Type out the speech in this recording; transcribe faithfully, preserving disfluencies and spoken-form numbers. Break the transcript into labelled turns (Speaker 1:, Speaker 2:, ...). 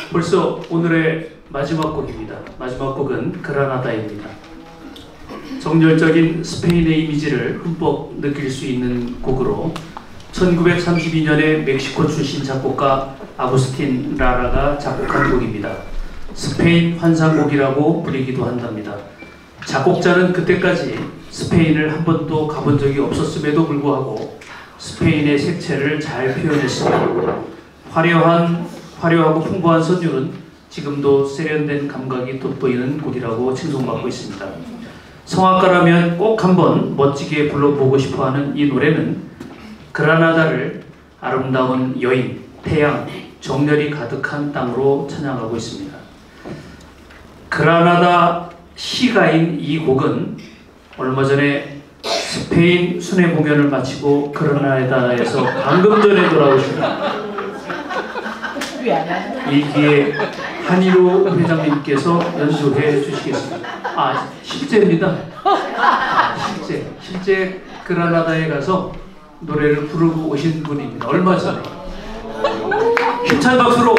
Speaker 1: 벌써 오늘의 마지막 곡입니다. 마지막 곡은 그라나다입니다. 정열적인 스페인의 이미지를 흠뻑 느낄 수 있는 곡으로 천구백삼십이 년에 멕시코 출신 작곡가 아구스틴 라라가 작곡한 곡입니다. 스페인 환상곡이라고 부르기도 한답니다. 작곡자는 그때까지 스페인을 한 번도 가본 적이 없었음에도 불구하고 스페인의 색채를 잘 표현했습니다. 화려한, 화려하고 풍부한 선율은 지금도 세련된 감각이 돋보이는 곡이라고 칭송받고 있습니다. 성악가라면 꼭 한번 멋지게 불러보고 싶어하는 이 노래는 그라나다를 아름다운 여인, 태양, 정열이 가득한 땅으로 찬양하고 있습니다. 그라나다 시가인 이 곡은 얼마 전에 스페인 순회 공연을 마치고 그라나다에서 방금 전에 돌아오신 이 기회 한일호 회장님께서 연주해 주시겠습니다. 아, 실제입니다. 아, 실제. 실제 그라나다에 가서 노래를 부르고 오신 분입니다. 얼마 전에. 힘찬 박수로